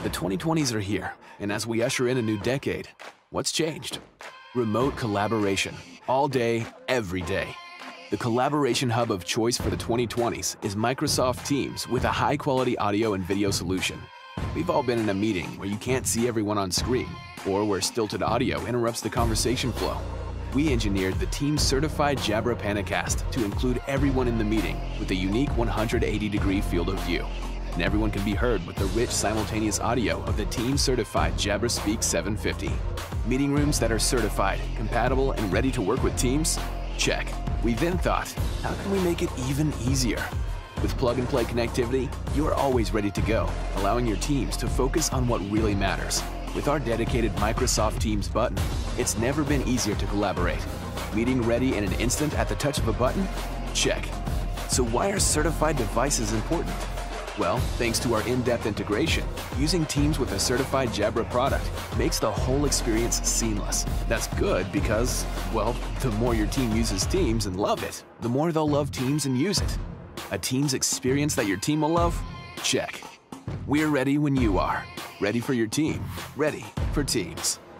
The 2020s are here, and as we usher in a new decade, what's changed? Remote collaboration, all day, every day. The collaboration hub of choice for the 2020s is Microsoft Teams with a high-quality audio and video solution. We've all been in a meeting where you can't see everyone on screen, or where stilted audio interrupts the conversation flow. We engineered the Teams certified Jabra Panicast to include everyone in the meeting with a unique 180-degree field of view. And everyone can be heard with the rich simultaneous audio of the Teams certified Jabra Speak 750. Meeting rooms that are certified, compatible, and ready to work with Teams? Check. We then thought, how can we make it even easier? With plug-and-play connectivity, you are always ready to go, allowing your teams to focus on what really matters. With our dedicated Microsoft Teams button, it's never been easier to collaborate. Meeting ready in an instant at the touch of a button? Check. So why are certified devices important? Well, thanks to our in-depth integration, using Teams with a certified Jabra product makes the whole experience seamless. That's good because, well, the more your team uses Teams and love it, the more they'll love Teams and use it. A Teams experience that your team will love? Check. We're ready when you are. Ready for your team. Ready for Teams.